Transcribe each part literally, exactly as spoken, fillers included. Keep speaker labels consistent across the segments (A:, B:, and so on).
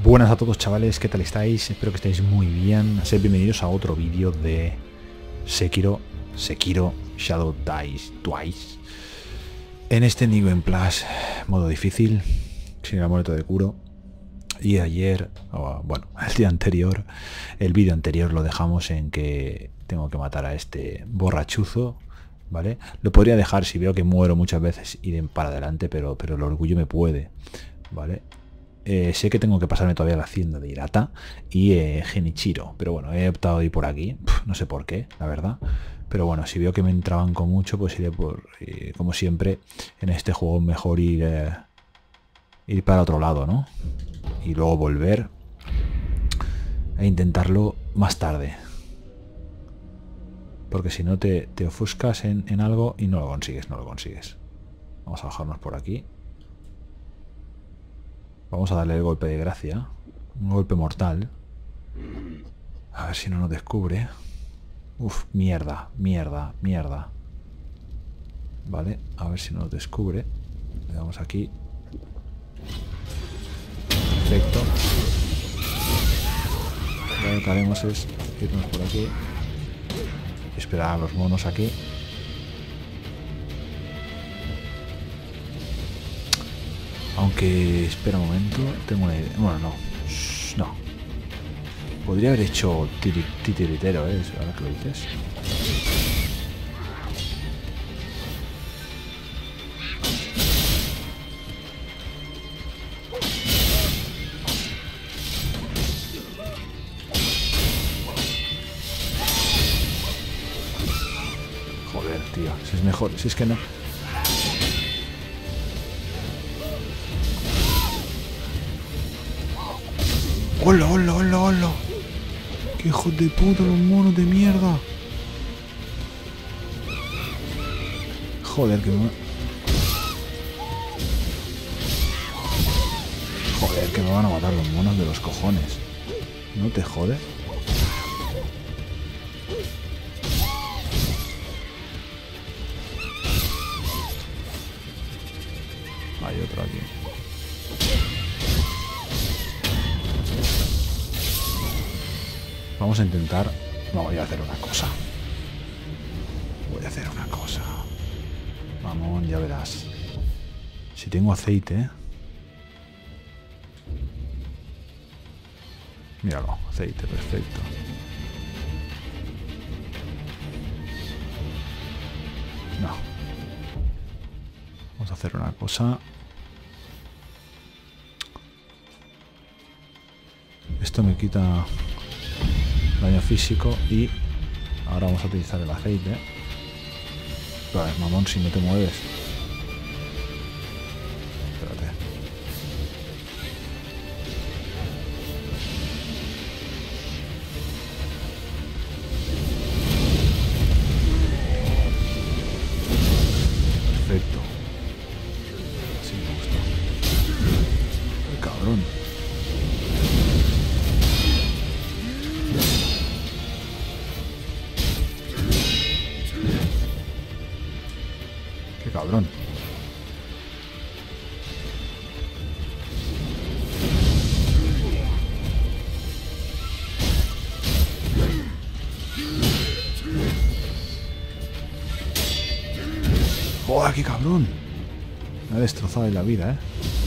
A: Buenas a todos, chavales, ¿qué tal estáis? Espero que estéis muy bien. Sed bienvenidos a otro vídeo de Sekiro, Sekiro Shadow Dies Twice. En este New Game Plus, modo difícil, sin el amuleto de Kuro. Y ayer, o bueno, el día anterior, el vídeo anterior lo dejamos en que tengo que matar a este borrachuzo, ¿vale? Lo podría dejar si veo que muero muchas veces, ir para adelante, pero, pero el orgullo me puede, ¿vale? Eh, sé que tengo que pasarme todavía la hacienda de Hirata y eh, Genichiro, pero bueno, he optado a ir por aquí. Pff, no sé por qué, la verdad, pero bueno, si veo que me entraban con mucho, pues iré por, eh, como siempre, en este juego mejor ir, eh, ir para otro lado, ¿no? Y luego volver a intentarlo más tarde, porque si no te, te ofuscas en, en algo y no lo consigues, no lo consigues. Vamos a bajarnos por aquí. Vamos a darle el golpe de gracia. Un golpe mortal. A ver si no nos descubre. Uf, mierda, mierda, mierda. Vale, a ver si nos descubre. Le damos aquí. Perfecto. Lo que haremos es irnos por aquí. Esperar a los monos aquí. Aunque, espera un momento, tengo una idea. Bueno, no. Shh, no. Podría haber hecho tiri, titiritero, ¿eh? Ahora que lo dices. Joder, tío. Si es mejor. Si es que no... ¡Hola, hola, hola, hola! ¡Qué hijos de puta los monos de mierda! Joder, que me... Joder, que me van a matar los monos de los cojones. ¿No te jode? Hay otro aquí. Vamos a intentar... No, voy a hacer una cosa. Voy a hacer una cosa. Mamón, ya verás. Si tengo aceite... Míralo, aceite, perfecto. No. Vamos a hacer una cosa. Esto me quita... daño físico y ahora vamos a utilizar el aceite. Vale, mamón, si no te mueves. Espérate. Perfecto. Así me gusta. ¡Qué cabrón! Cabrón. Joder, qué cabrón. Me ha destrozado la vida, eh.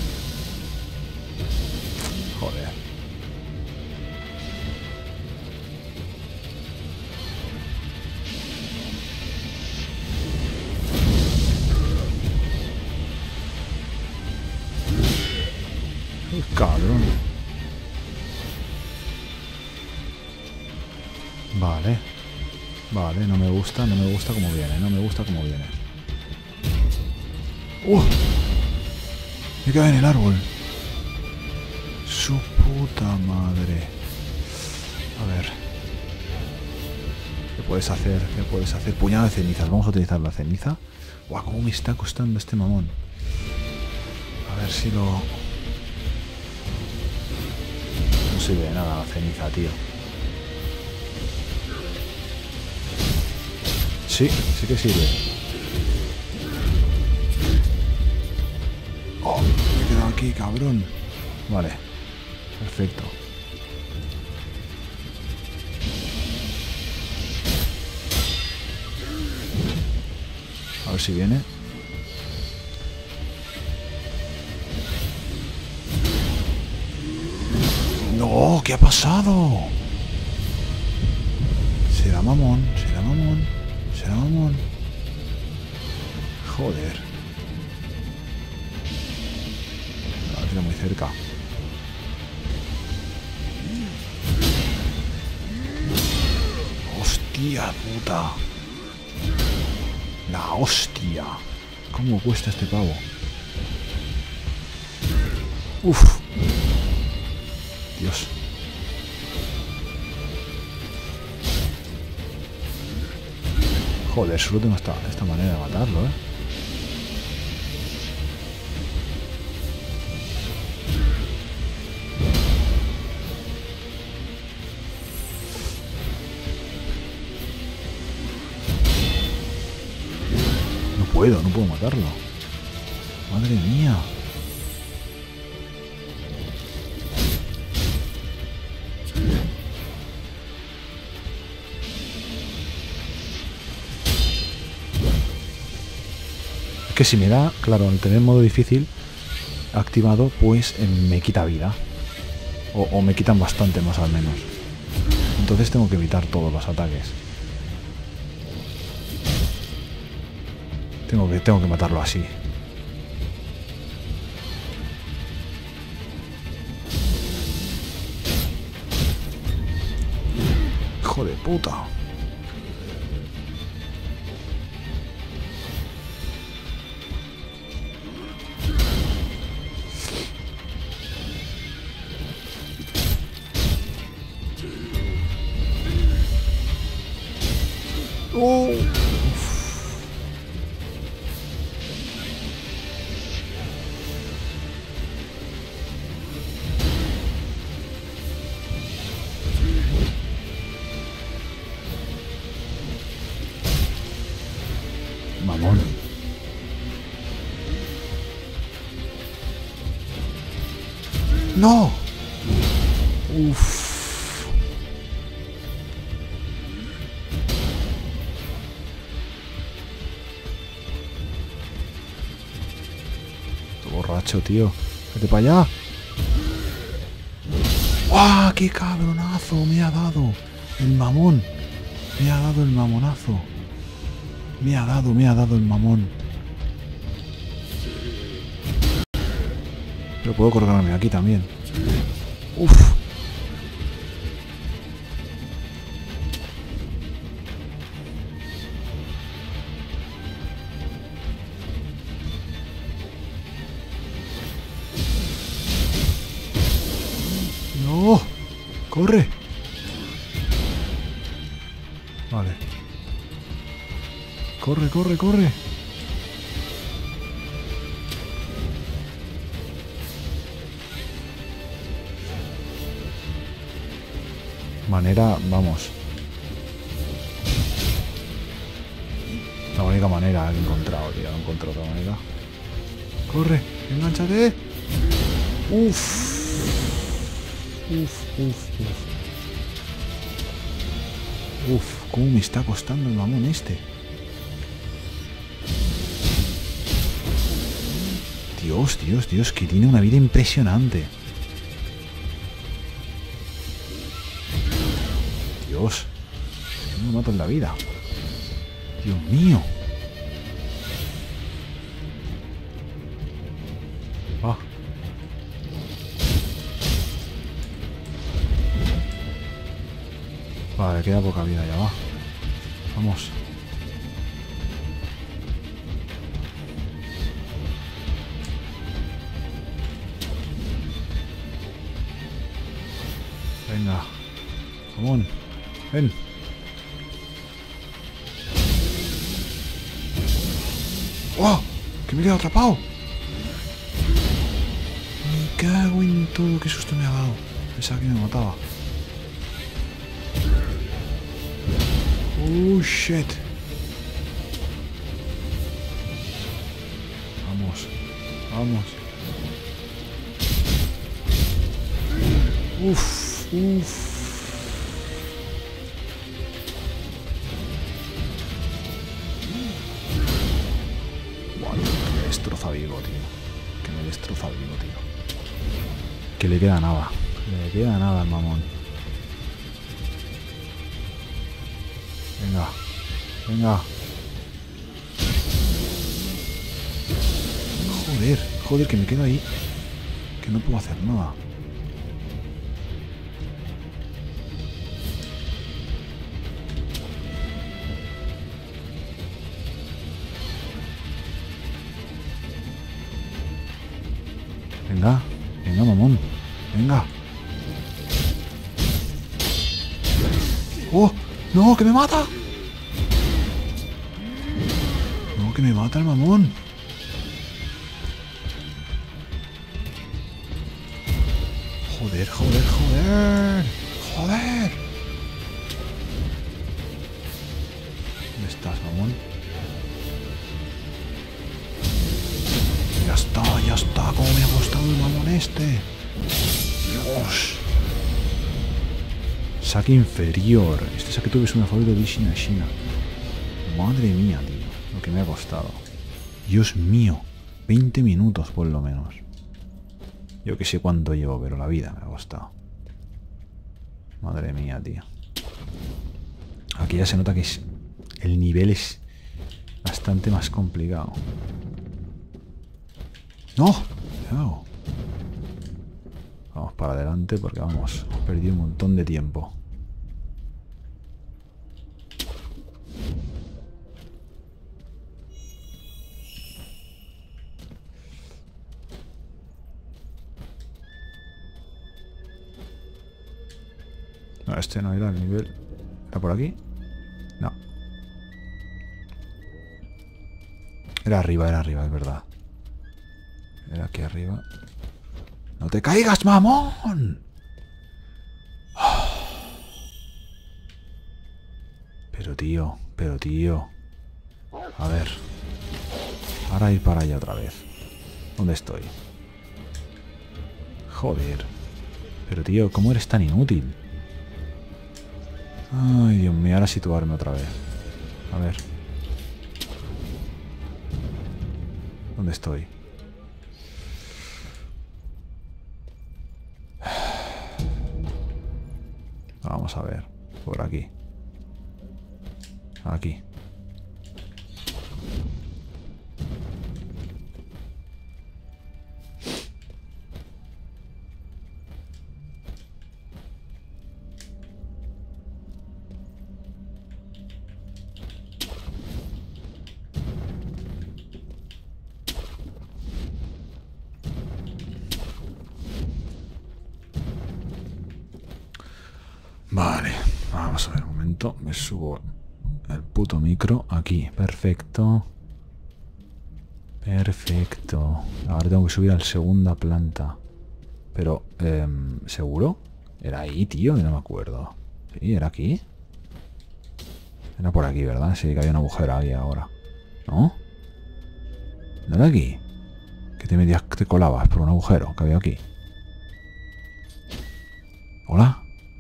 A: Joder. Cabrón. Vale. Vale, no me gusta, no me gusta como viene, no me gusta como viene. ¡Uh! Me cae en el árbol. Su puta madre. A ver. ¿Qué puedes hacer? ¿Qué puedes hacer? Puñado de cenizas. Vamos a utilizar la ceniza. ¡Guau! ¿Cómo me está costando este mamón? A ver si lo... No sirve de nada la ceniza, tío. Sí, sí que sirve. Oh, me he quedado aquí, cabrón. Vale. Perfecto. A ver si viene. ¡No! ¿Qué ha pasado? Será mamón, será mamón, será mamón. Joder. La tira muy cerca. ¡Hostia puta! La hostia. ¿Cómo cuesta este pavo? Uf. Dios. Joder, solo tengo esta, esta manera de matarlo, ¿eh? No puedo, no puedo matarlo. Madre mía. Que si me da, claro, al tener modo difícil activado, pues eh, me quita vida. O, o me quitan bastante más al menos. Entonces tengo que evitar todos los ataques. Tengo que, tengo que matarlo así. Hijo de puta. Oh. Mamón. No. Uf. Borracho, tío. Vete para allá. ¡Guau! ¡Qué cabronazo me ha dado! El mamón. Me ha dado el mamonazo. Me ha dado, me ha dado el mamón. Pero puedo colgarme aquí también. Uf. No. Corre. Vale. Corre, corre, corre. Manera, vamos. La única manera que he encontrado, tío. No he encontrado otra manera. Corre, enganchate. Uf. Uf, uf, uf. Uf, cómo me está costando el mamón este. Dios, Dios, Dios, que tiene una vida impresionante. Dios, no me mato en la vida. Dios mío. Ah. Vale, queda poca vida ya, va. Vamos. Venga. Come ven. ¡Oh! ¡Que me he quedado atrapado! Me cago en todo, qué susto me ha dado. Pensaba que me mataba. Oh, shit. Vamos. Vamos. Uf, uf. Buah, tío, que me destroza vivo, tío. Que me destroza vivo, tío. Que le queda nada. Le queda nada al mamón. Venga. Venga. Joder, joder, que me quedo ahí. Que no puedo hacer nada. Venga, venga, mamón. Venga. ¡Oh! ¡No, que me mata! ¡No, que me mata el mamón! Joder, joder, joder. Joder. ¿Dónde estás, mamón? Ya está, ya está. ¿Cómo me ha gustado el mamón este? Dios. Saque inferior. Este saque tuve es una favorito de Shina Shina. Madre mía, tío. Lo que me ha costado. Dios mío. veinte minutos por lo menos. Yo que sé cuánto llevo, pero la vida me ha costado. Madre mía, tío. Aquí ya se nota que es, el nivel es bastante más complicado. ¡No! ¿Qué hago? Vamos para adelante porque vamos, hemos perdido un montón de tiempo. No, este no era el nivel. ¿Era por aquí? No. Era arriba, era arriba, es verdad. Era aquí arriba. ¡No te caigas, mamón! Pero tío, pero tío. A ver. Ahora ir para allá otra vez. ¿Dónde estoy? Joder. Pero tío, ¿cómo eres tan inútil? Ay, Dios mío, ahora situarme otra vez. A ver. ¿Dónde estoy? Vamos a ver. Por aquí. Aquí. Vale, vamos a ver un momento. Me subo el puto micro aquí. Perfecto. Perfecto. Ahora tengo que subir a la segunda planta. Pero, eh, ¿seguro? Era ahí, tío, que no me acuerdo. Sí, era aquí. Era por aquí, ¿verdad? Sí, que había un agujero ahí ahora. ¿No? ¿No era aquí? Que te metías, te colabas por un agujero que había aquí. ¿Hola?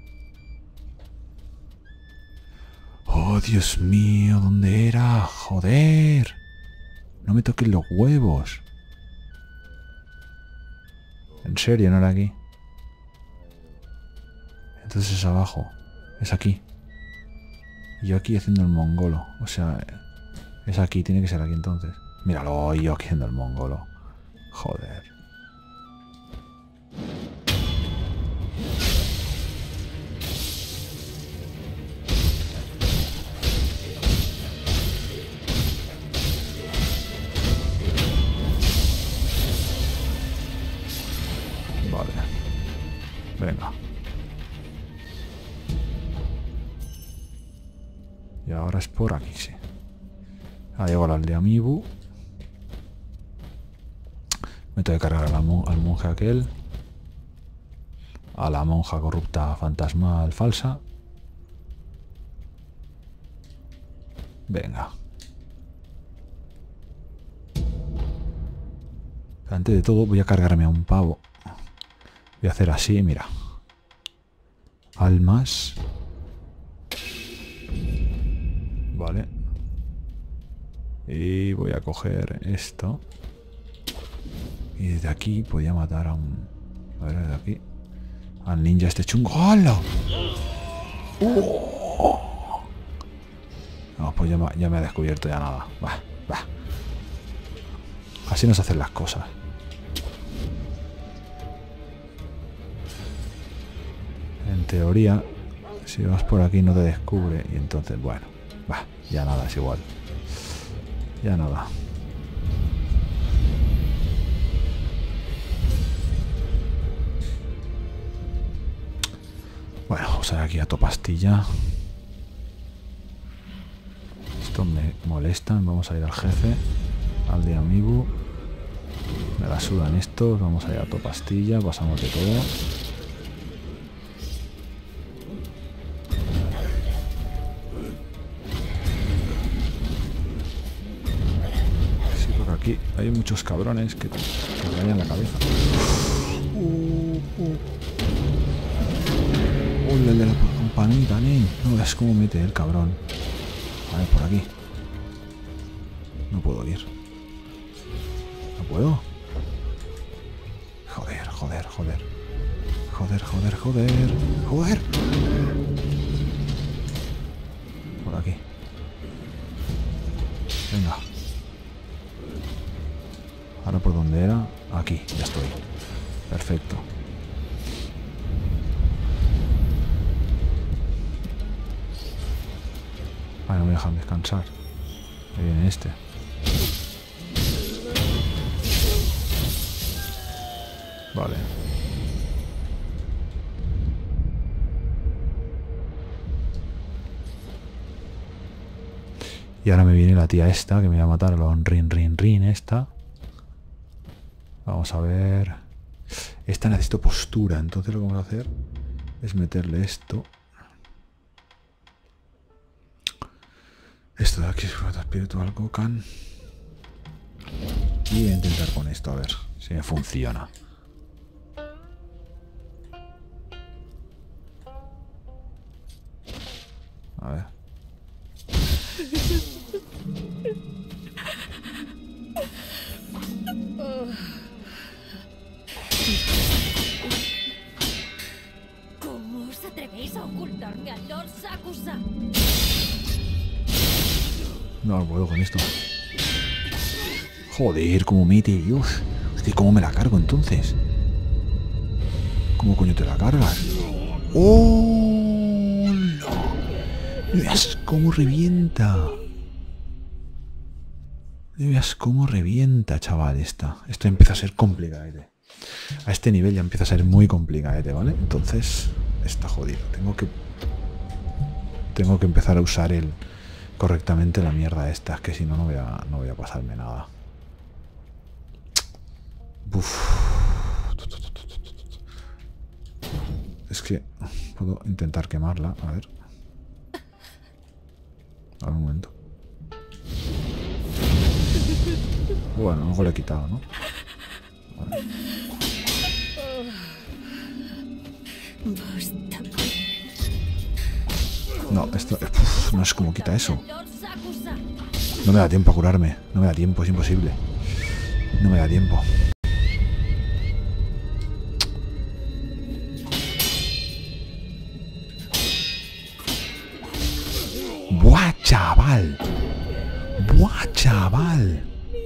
A: Oh, Dios mío, ¿dónde era? Joder. No me toques los huevos. En serio, no era aquí. Entonces es abajo. Es aquí. Y yo aquí haciendo el mongolo. O sea, es aquí, tiene que ser aquí entonces. Míralo, yo aquí haciendo el mongolo. Joder. Vale. Venga. Y ahora es por aquí, sí. Ahí llego al de Amiibo. Me tengo que cargar al, al monje aquel. A la monja corrupta fantasmal falsa. Venga. Antes de todo voy a cargarme a un pavo. Voy a hacer así, mira. almas. Vale. Y voy a coger esto. Y desde aquí podía matar a un... A ver, desde aquí. Al ninja este chungo. ¡Hala! ¡Oh! No, pues ya me, ya me ha descubierto ya nada. Va, va. Así nos hacen las cosas. En teoría, si vas por aquí no te descubre. Y entonces, bueno, va, ya nada, es igual. Ya nada. Bueno, vamos a ir aquí a Topastilla. Esto me molesta. Vamos a ir al jefe, al de Amiibo. Me la sudan estos. Vamos a ir a Topastilla. Pasamos de todo. Sí, porque aquí hay muchos cabrones que te, que te rayan la cabeza. Uh, uh. Uy, el de la campanita, ¿eh? No ves cómo mete el cabrón. A ver, por aquí. No puedo ir. ¿No puedo? Joder, joder, joder. Joder, joder, joder. Joder. Por aquí. Venga. Ahora por dónde era. Aquí, ya estoy. Perfecto. Vale, no me dejan descansar. Ahí viene este. Vale. Y ahora me viene la tía esta que me va a matar a la rin rin rin esta. Vamos a ver. Esta necesito postura, entonces lo que vamos a hacer es meterle esto. Esto de aquí es espiritual Gokan. Y voy a intentar con esto, a ver si me funciona. A ver.
B: ¿Cómo os atrevéis a ocultarme a Lord Sakusa?
A: No puedo con esto. Joder, cómo mete, Dios. Hostia, ¿cómo me la cargo entonces? ¿Cómo coño te la cargas? ¡Oh! No veas cómo revienta. No veas cómo revienta, chaval, esta. Esto empieza a ser complicadete. A este nivel ya empieza a ser muy complicadete, ¿vale? Entonces, está jodido. Tengo que... Tengo que empezar a usar el... correctamente la mierda esta, es que si no, no voy a, no voy a pasarme nada. Uf. Es que puedo intentar quemarla, a ver. A ver, un momento. Bueno, algo le he quitado, ¿no? Vale. No, esto... Uf, no es como quita eso. No me da tiempo a curarme. No me da tiempo, es imposible. No me da tiempo. ¡Buah, chaval! ¡Buah, chaval!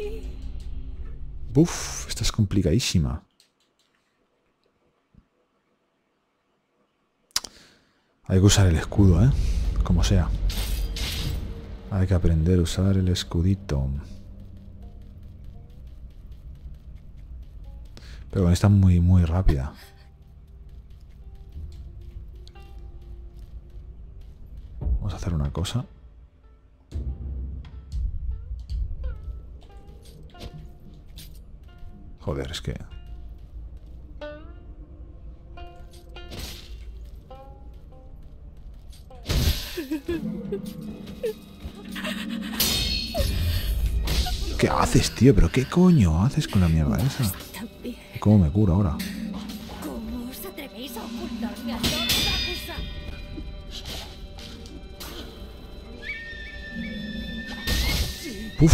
A: Uf, esta es complicadísima. Hay que usar el escudo, ¿eh? Como sea. Hay que aprender a usar el escudito. Pero con esta es muy, muy rápida. Vamos a hacer una cosa. Joder, es que... ¿Qué haces, tío? ¿Pero qué coño haces con la mierda esa? ¿Cómo me curo ahora?
B: ¿Cómo os atrevéis a ocultarme ocultarme a Lord Sakusa.
A: Uf.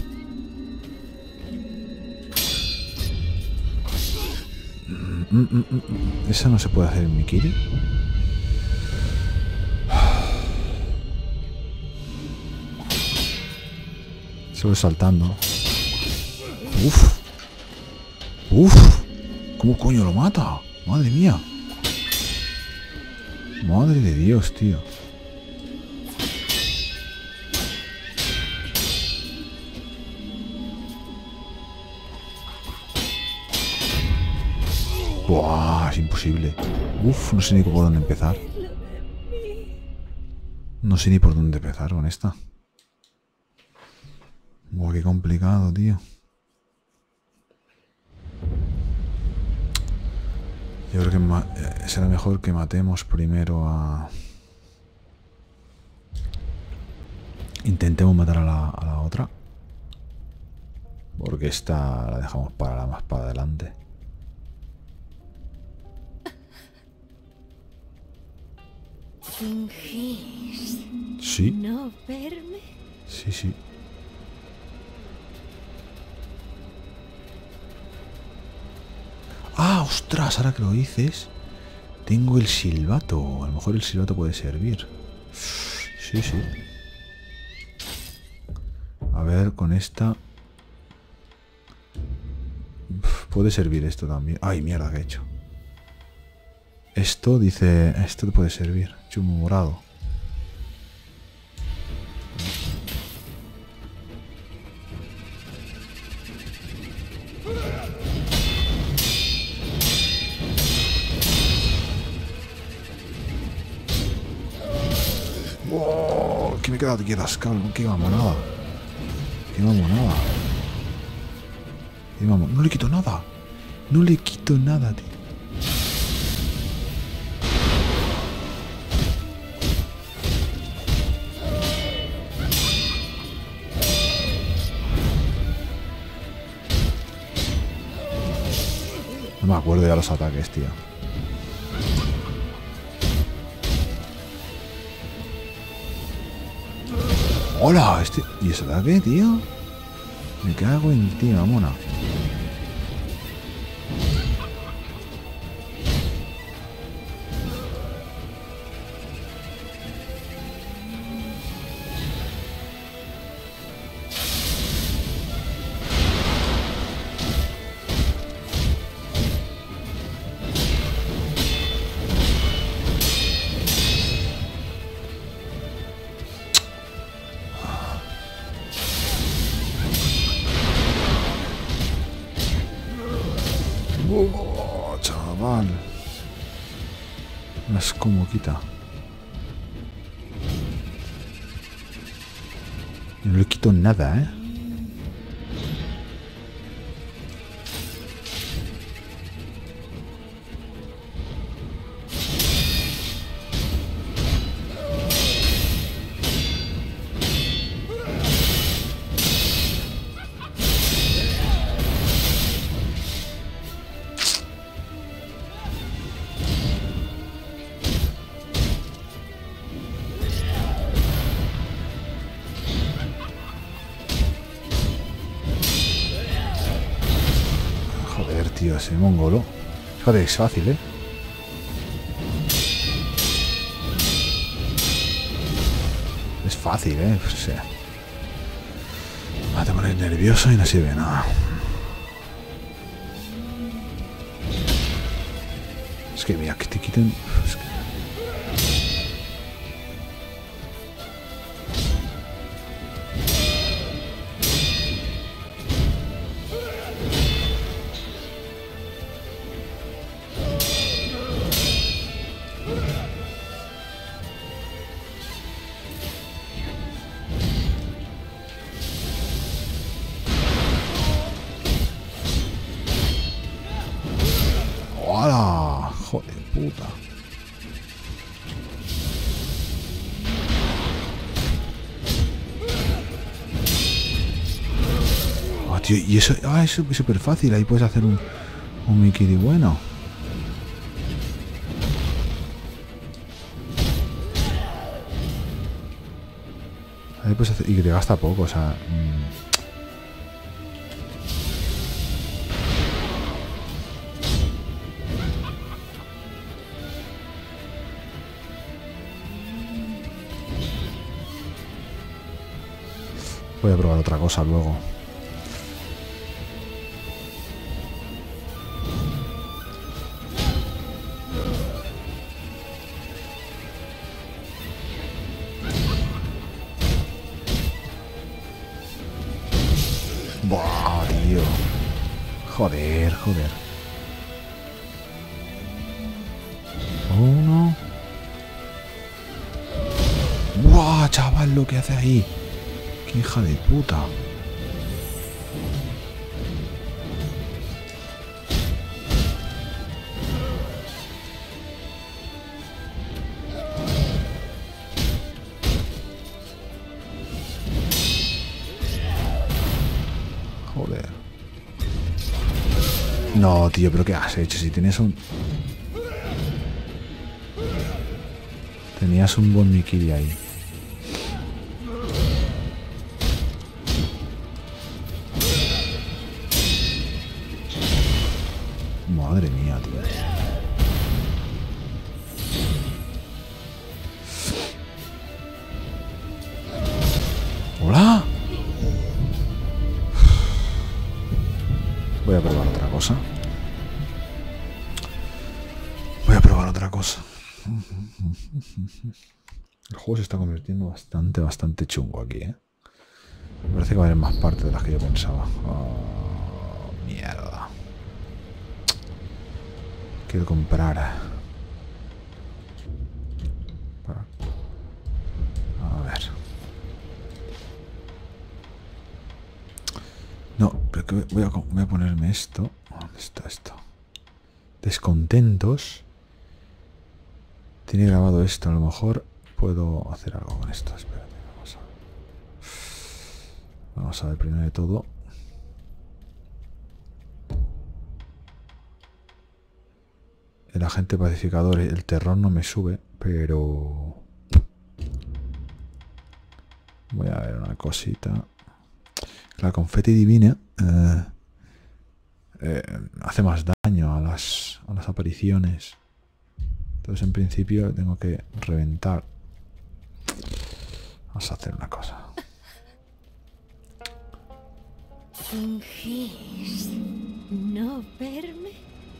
A: Mm, mm, mm, mm. ¿Esa no se puede hacer en Mikiri? Se lo saltando. Uf. Uf. ¿Cómo coño lo mata? Madre mía. Madre de Dios, tío. Buah, es imposible. Uf, no sé ni por dónde empezar. No sé ni por dónde empezar con esta. Buah, qué complicado, tío. Yo creo que ma eh, será mejor que matemos primero a... Intentemos matar a la, a la otra. Porque esta la dejamos para la más para adelante.
B: ¿Fingís
A: Sí,
B: no verme?
A: sí, sí. Ah, ostras, ahora que lo dices, tengo el silbato. A lo mejor el silbato puede servir. Sí, sí. A ver, con esta... Puede servir esto también. Ay, mierda, que he hecho. Esto dice... Esto te puede servir. Chumo morado. Oh, que me he quedado aquí atascado. Qué mamonada. Qué mamonada. Qué mamon... No le quito nada. No le quito nada, tío. No me acuerdo ya los ataques, tío. ¡Hola! Este... ¿Y ese ataque, tío? Me cago en ti, mamona. Oh, chaval. Es como quita. No le quito nada, ¿eh? Joder, tío, ese mongolo. Fíjate, es fácil, ¿eh? Es fácil, ¿eh? O sea, te pones nervioso y no sirve nada. Es que mira, que te quiten... Es que... ¡Hola! Joder, puta. Ah, tío, y eso, ah, eso es súper fácil. Ahí puedes hacer un, un Mikiri bueno. Ahí puedes hacer, y que te gasta poco, o sea... Mmm, voy a probar otra cosa luego. Buah, tío. Joder, joder. Uno. Buah, chaval, lo que hace ahí. ¡Qué hija de puta! Joder. No, tío, pero ¿qué has hecho? Si tenías un... Tenías un buen Mikiri ahí. Madre mía, tío. ¡Hola! Voy a probar otra cosa. Voy a probar otra cosa. El juego se está convirtiendo bastante, bastante chungo aquí, ¿eh? Me parece que va a haber más partes de las que yo pensaba. Oh, mierda. Quiero comprar. Para. A ver. No, pero que voy a, voy a ponerme esto. ¿Dónde está esto? Descontentos. Tiene grabado esto. A lo mejor puedo hacer algo con esto. Espérate, vamos a ver. Vamos a ver primero de todo. El agente pacificador, el terror no me sube, pero... Voy a ver una cosita. La confeti divina eh, eh, hace más daño a las, a las apariciones. Entonces en principio tengo que reventar. Vamos a hacer una cosa.
B: ¿Fingís no verme?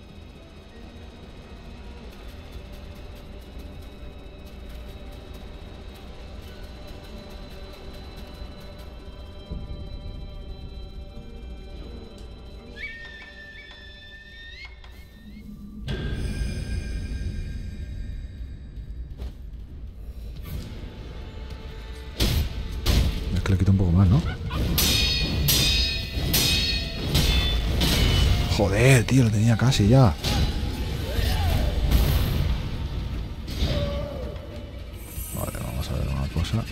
A: Es que le quito un poco más, ¿no? Joder, tío, lo tenía casi ya. Vale, vamos a ver una cosa.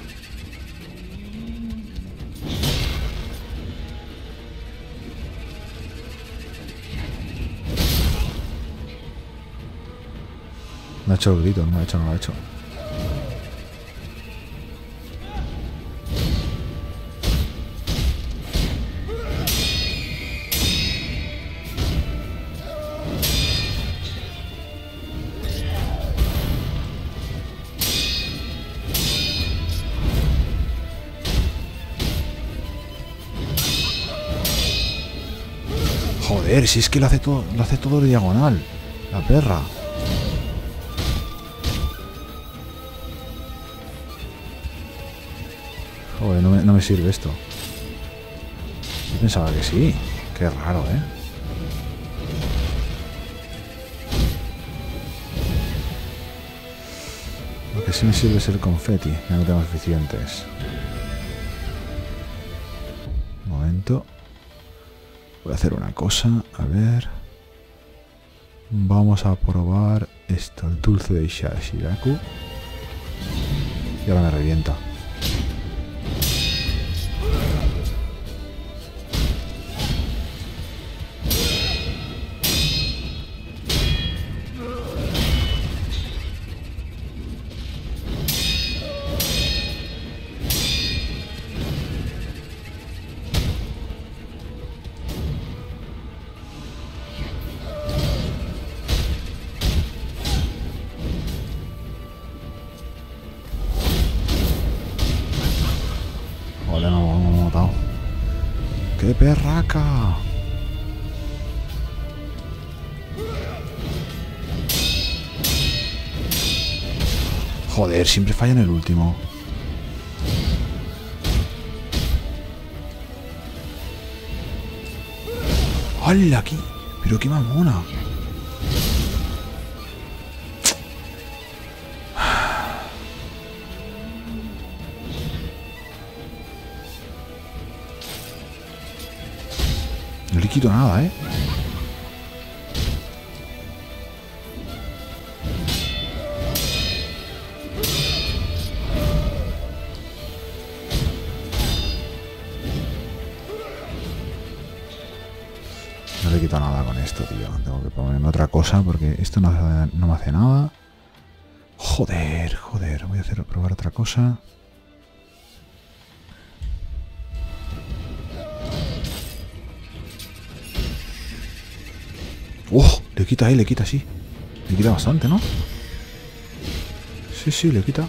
A: No ha hecho el grito, no lo ha hecho, no lo ha hecho. Joder, si es que lo hace todo, lo hace todo de diagonal. La perra. Joder, no me, no me sirve esto. Yo pensaba que sí. Qué raro, ¿eh? Lo que sí me sirve es el confeti. Ya no tengo suficientes. Un momento. Voy a hacer una cosa. A ver. Vamos a probar esto. El dulce de Shiraku. Y ahora me revienta. ¡Qué perraca! Joder, siempre falla en el último. ¡Hala! Aquí! Pero qué mamona. No le quito nada, ¿eh? No le quito nada con esto, tío. Tengo que ponerme otra cosa porque esto no, hace, no me hace nada. Joder, joder. Voy a hacer probar otra cosa. ¡Oh! Le quita ahí, le quita así. Le quita bastante, ¿no? Sí, sí, le quita.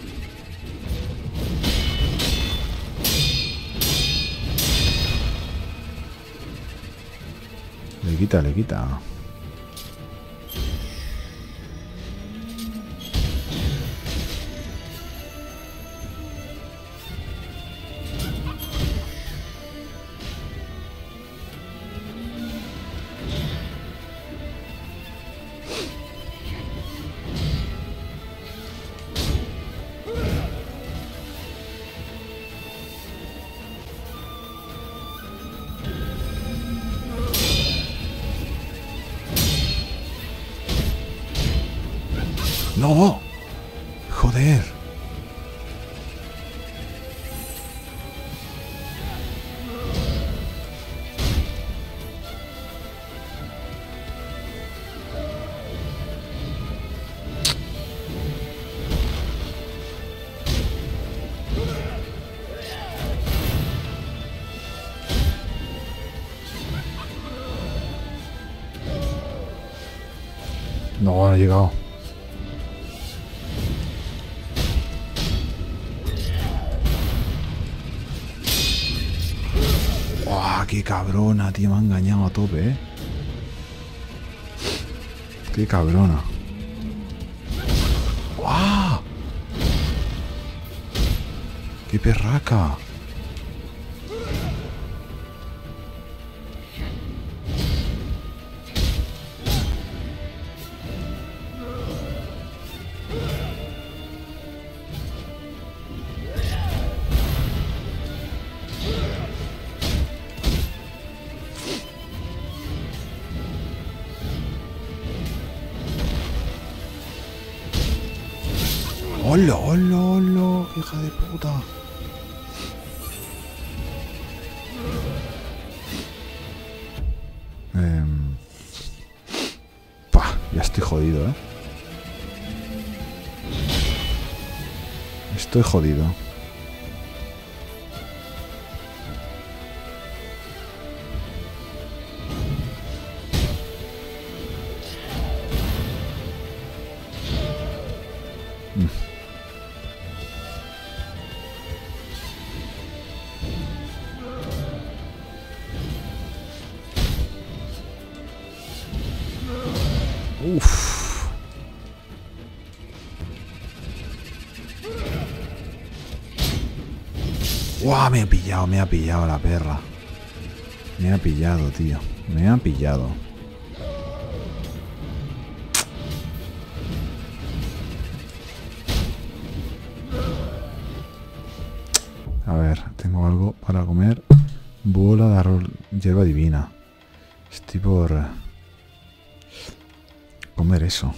A: Le quita, le quita. ¡No! ¡Joder! No, no ha llegado. ¡Guau! ¡Qué cabrona, tío! Me ha engañado a tope, ¿eh? ¡Qué cabrona! ¡Guau! ¡Qué perraca! ¡Hola, hola, hola! ¡Hija de puta! Eh... Pah, ya estoy jodido, ¿eh? Estoy jodido. Mm. Uf. ¡Guau! Me ha pillado, me ha pillado la perra. Me ha pillado, tío. Me ha pillado. A ver, tengo algo para comer. Bola de arroz, hierba divina. Estoy por comer eso.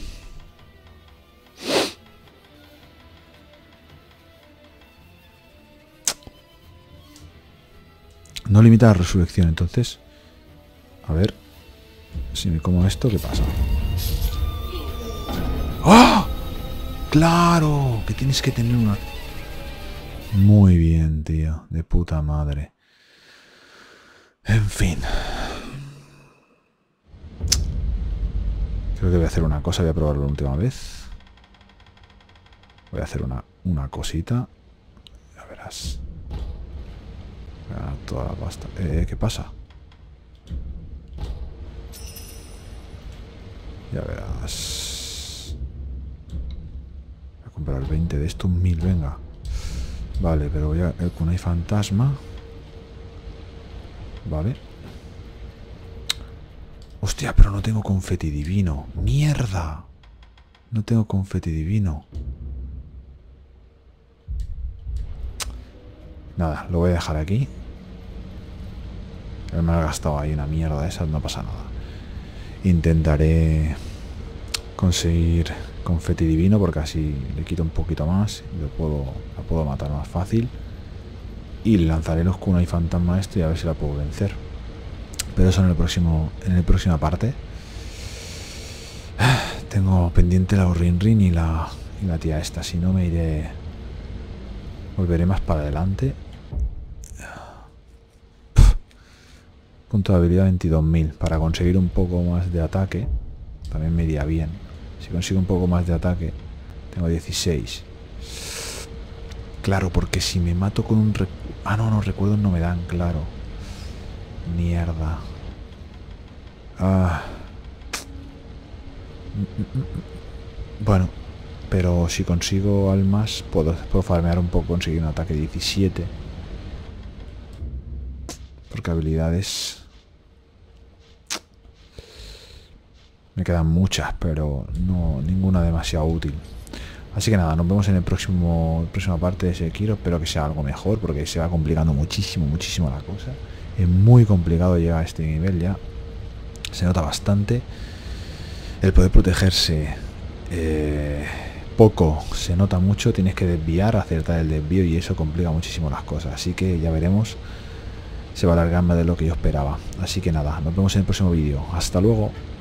A: No limita la resurrección, entonces. A ver. Si me como esto, ¿qué pasa? ¡Ah! ¡Claro! Que tienes que tener una... Muy bien, tío. De puta madre. En fin. Creo que voy a hacer una cosa. Voy a probarlo la última vez. Voy a hacer una, una cosita. Ya verás. Voy a ganar toda la pasta. Eh, ¿qué pasa? Ya verás. Voy a comprar veinte de estos, mil, venga. Vale, pero voy a... El kunai fantasma. Vale. Hostia, pero no tengo confeti divino. ¡Mierda! No tengo confeti divino. Nada, lo voy a dejar aquí. Me ha gastado ahí una mierda esa, no pasa nada. Intentaré conseguir confeti divino porque así le quito un poquito más y lo puedo, la puedo matar más fácil. Y le lanzaré los kunai fantasma a esto y a ver si la puedo vencer. Pero eso en el próximo, en la próxima parte. Tengo pendiente la Rin Rin y la, y la tía esta. Si no me iré... Volveré más para adelante. Punto de habilidad veintidós mil. Para conseguir un poco más de ataque. También me iría bien. Si consigo un poco más de ataque. Tengo dieciséis. Claro, porque si me mato con un... Ah, no, no, recuerdos no me dan, claro. Mierda. Ah. Bueno, pero si consigo almas, puedo, puedo farmear un poco, conseguir un ataque diecisiete. Porque habilidades... Me quedan muchas, pero no ninguna demasiado útil. Así que nada, nos vemos en el próximo próxima parte de Sekiro. Espero que sea algo mejor, porque se va complicando muchísimo, muchísimo la cosa. Es muy complicado llegar a este nivel ya. Se nota bastante. El poder protegerse eh, poco se nota mucho. Tienes que desviar, acertar el desvío y eso complica muchísimo las cosas. Así que ya veremos. Se va a alargar más de lo que yo esperaba. Así que nada, nos vemos en el próximo vídeo. Hasta luego.